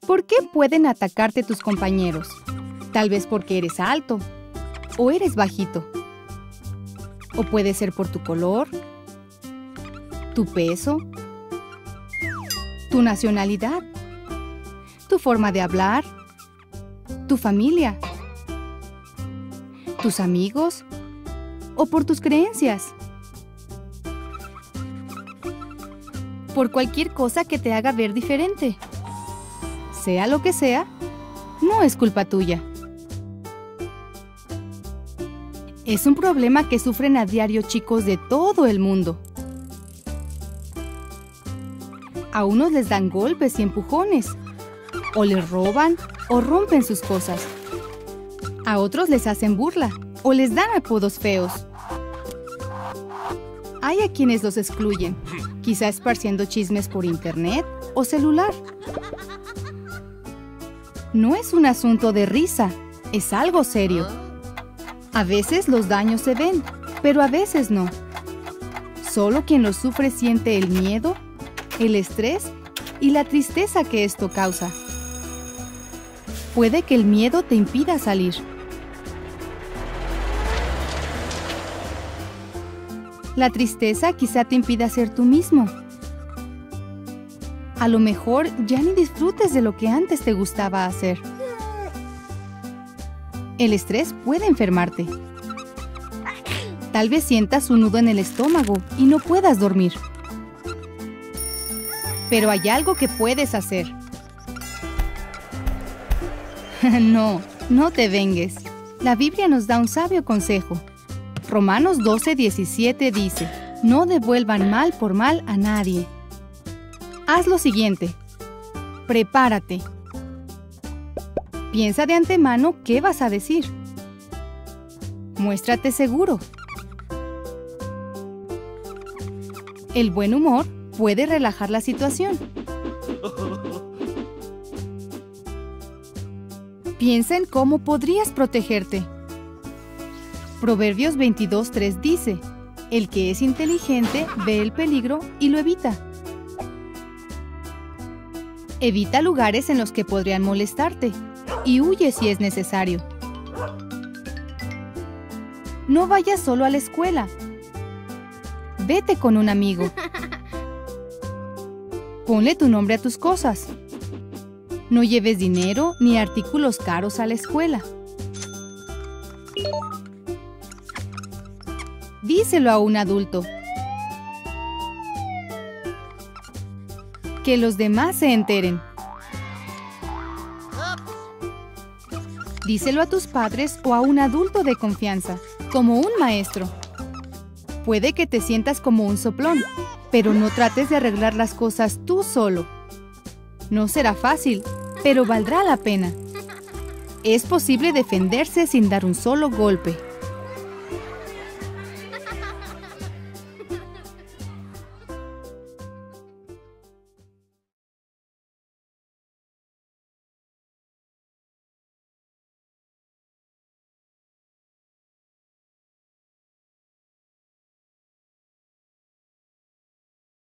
¿Por qué pueden atacarte tus compañeros? Tal vez porque eres alto o eres bajito. O puede ser por tu color, tu peso, tu nacionalidad, tu forma de hablar, tu familia, tus amigos o por tus creencias. Por cualquier cosa que te haga ver diferente. Sea lo que sea, no es culpa tuya. Es un problema que sufren a diario chicos de todo el mundo. A unos les dan golpes y empujones, o les roban o rompen sus cosas. A otros les hacen burla o les dan apodos feos. Hay a quienes los excluyen, quizá esparciendo chismes por internet o celular. No es un asunto de risa, es algo serio. A veces los daños se ven, pero a veces no. Solo quien los sufre siente el miedo, el estrés y la tristeza que esto causa. Puede que el miedo te impida salir. La tristeza quizá te impida ser tú mismo. A lo mejor ya ni disfrutes de lo que antes te gustaba hacer. El estrés puede enfermarte. Tal vez sientas un nudo en el estómago y no puedas dormir. Pero hay algo que puedes hacer. No te vengues. La Biblia nos da un sabio consejo. Romanos 12:17 dice: no devuelvan mal por mal a nadie. Haz lo siguiente. Prepárate. Piensa de antemano qué vas a decir. Muéstrate seguro. El buen humor puede relajar la situación. Piensa en cómo podrías protegerte. Proverbios 22:3 dice: el que es inteligente ve el peligro y lo evita. Evita lugares en los que podrían molestarte y huye si es necesario. No vayas solo a la escuela. Vete con un amigo. Ponle tu nombre a tus cosas. No lleves dinero ni artículos caros a la escuela. Díselo a un adulto. Que los demás se enteren. Díselo a tus padres o a un adulto de confianza, como un maestro. Puede que te sientas como un soplón, pero no trates de arreglar las cosas tú solo. No será fácil, pero valdrá la pena. Es posible defenderse sin dar un solo golpe.